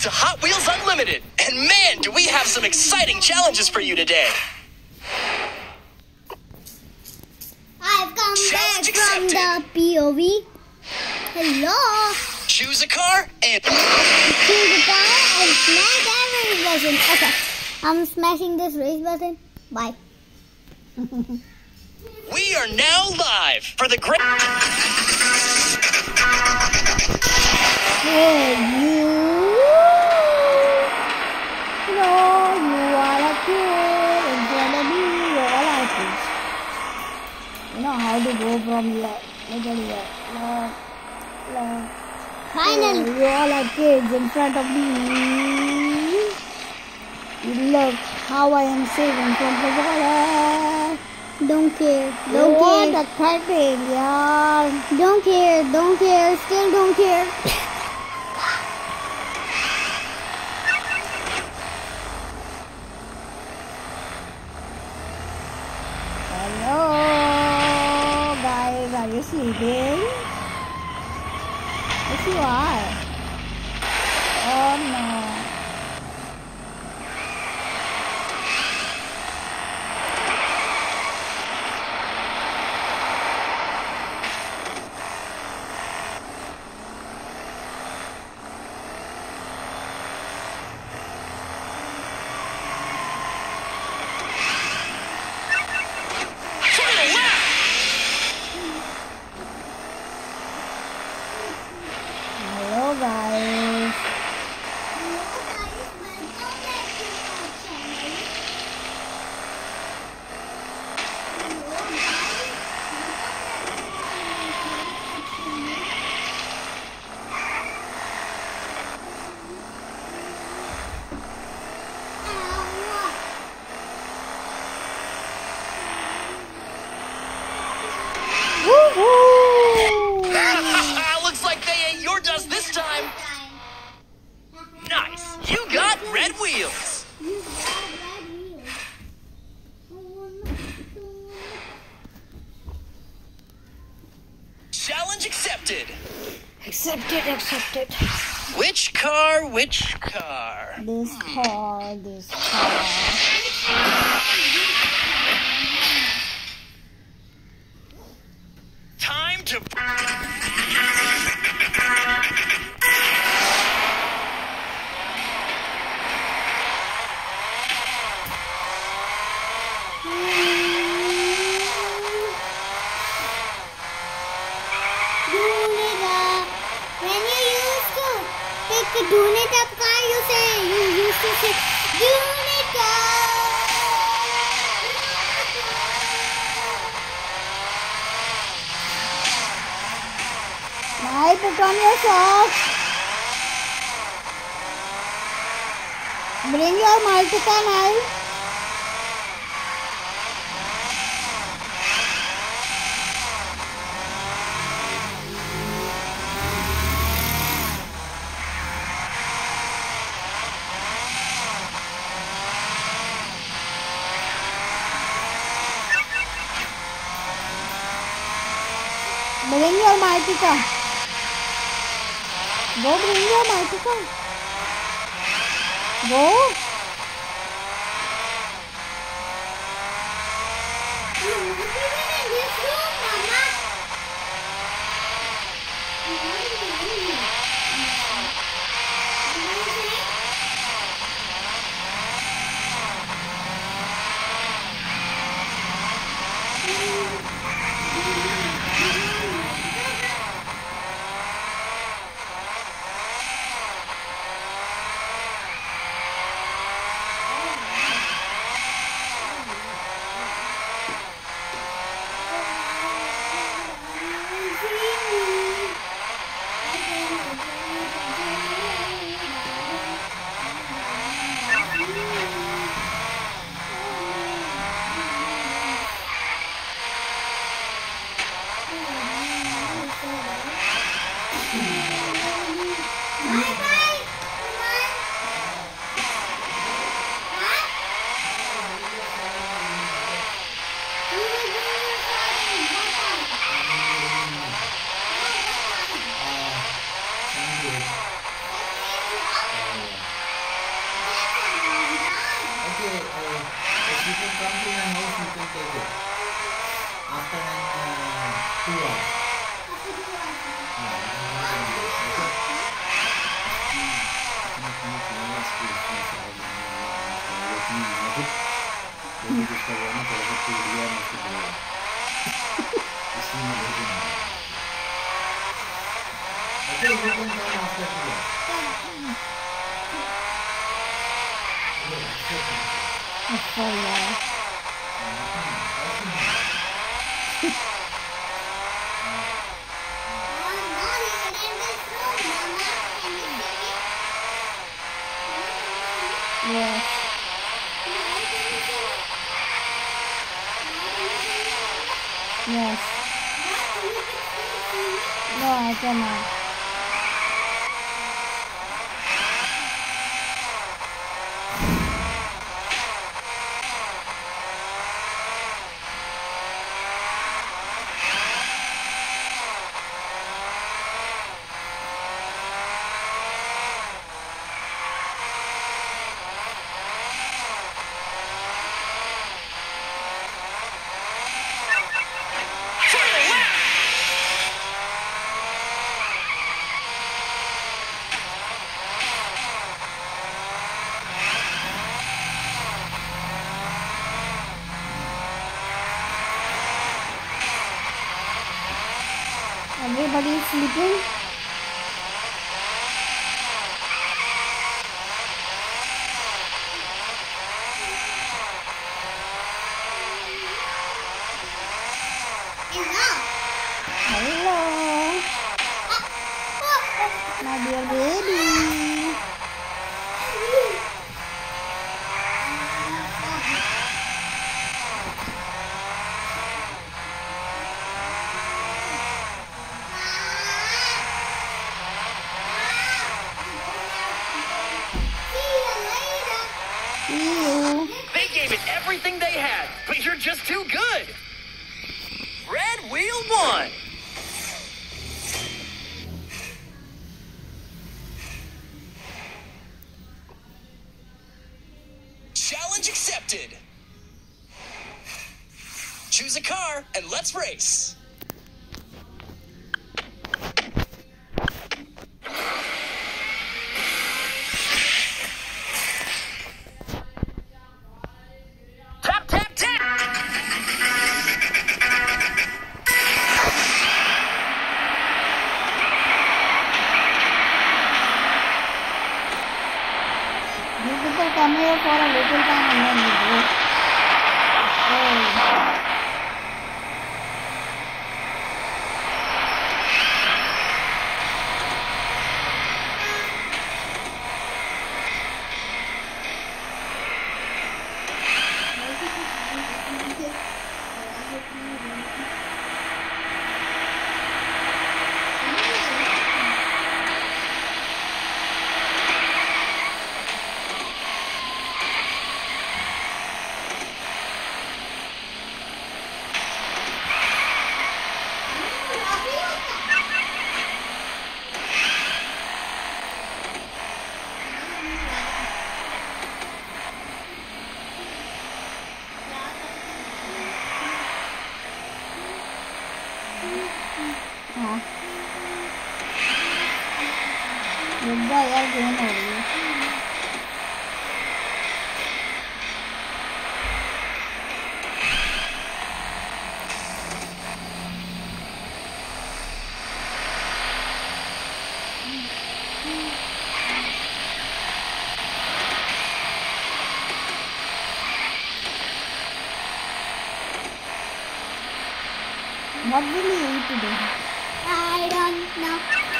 to Hot Wheels Unlimited. And man, do we have some exciting challenges for you today. I've come back from the POV. Hello. Choose a car and... Choose a car and smash that race button. Okay, I'm smashing this race button. Bye. We are now live for the great... Hey, you are a kid in front of me. You're all I think. You know how to go from left. Finally, you all are kids in front of me. Look how I am saving from the water. Don't care. Don't care. The cutting, yeah. Don't care. Don't care. Still don't care. Hello, guys. Are you sleeping? Yes, you are. Oh no. Guys. Looks like they ate your dust this time. Nice. You got red wheels. Challenge accepted. Accepted. Which car? Which car? This car. Time to... The doon it up car you used to say doon it up. Now put on your socks. Bring your multiple knife. Bring your Martika. Go bring your Martika. Go. Yes. Yes. No, I cannot. Everybody is sleeping. Hello. My dear baby. They gave it everything they had, but you're just too good. Red Wheel won. Challenge accepted. Choose a car and let's race. Tap, tap, tap. You people come here for a little time and then you go. Oh. Yudha yaar game हो रही है. What will you eat today? I don't know.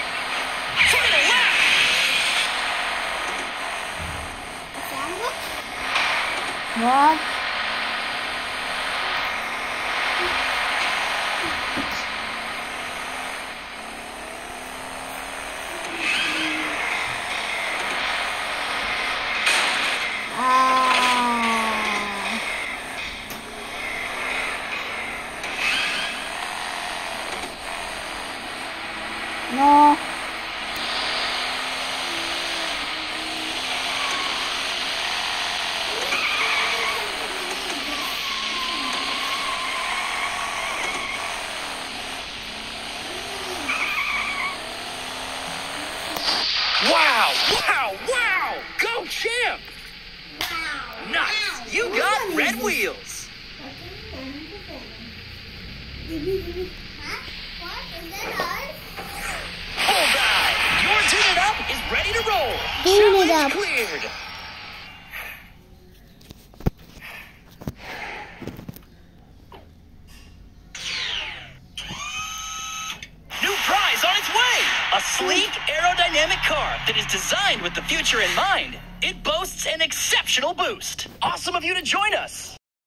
What? No. Wow, wow, wow! Go champ! Wow. Nice! You got red wheels! Huh? clean it up. Cleared. New prize on its way! A sleek, aerodynamic car that is designed with the future in mind. It boasts an exceptional boost. Awesome of you to join us.